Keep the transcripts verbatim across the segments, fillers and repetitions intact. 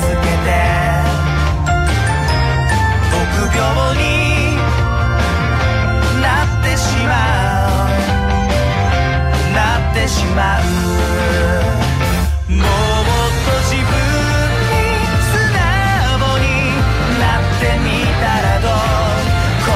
けて臆病になってしまうなってしまうもうもっと自分に素直になってみたらどう心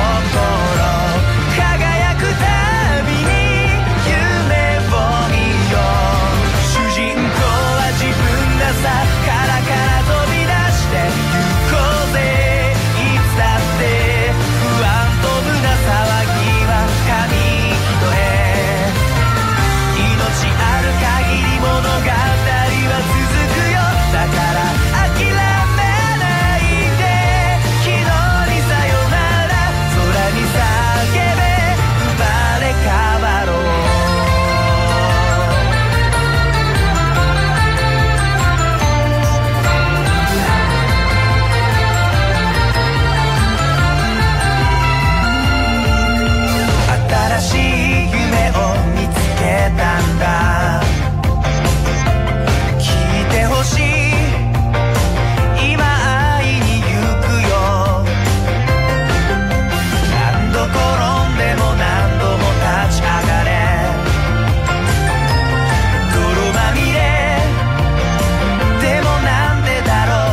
輝くたびに夢を見よう主人公は自分がさ殻から飛び出して行こうぜいつだって不安と胸騒ぎは紙一重命ある限り物語は続くよだから諦めないで昨日にさよなら空に叫べ生まれ変わろう新しい夢を見つけたんだ聞いてほしい今会いに行くよ何度転んでも何度も立ち上がれ泥まみれでもなんでだろ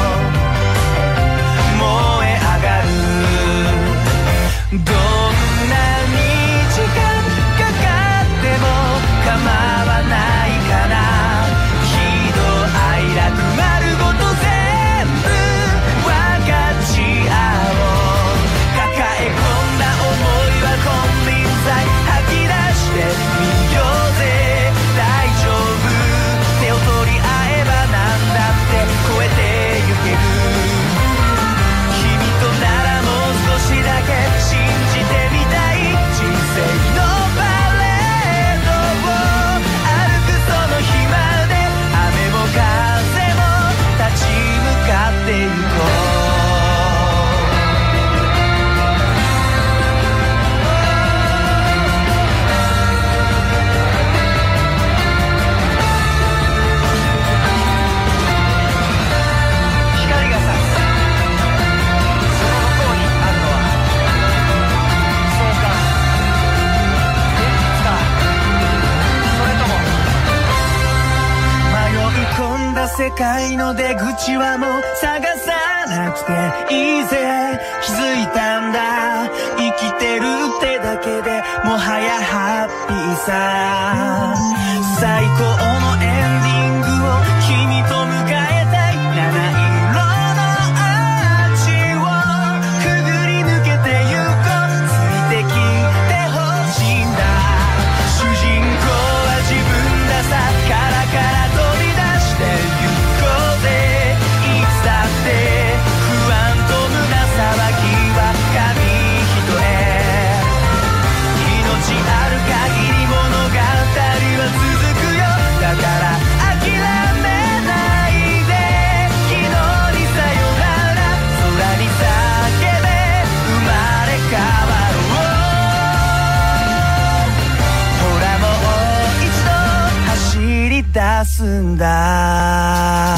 う燃え上がるどんなに時間かかっても構わないかな喜怒哀楽丸ごと全部分かち合おう抱え込んだ想いは金輪際吐き出してみようぜ大丈夫手を取り合えばなんだって超えてゆける君とならもう少しだけ信じてみたい人生のパレードを歩くその日まで雨も風も立ち向かってゆこう光が差すその向こうにあるのはそうか現実かそれとも迷い込んだ世界の出口はもう探さなくていいぜ気づいたんだ生きてるってだけでもはやハッピーさ最高のエンディングを君と迎えたい七色のアーチをくぐり抜けてゆこうついてきてほしいんだ主人公は自分がさ殻から飛び出してゆこうぜいつだって不安と胸騒ぎは紙一重命ある限り物語は続くよだから諦めないで昨日にさよなら空に叫べ生まれ変わろうほらもう一度走り出すんだ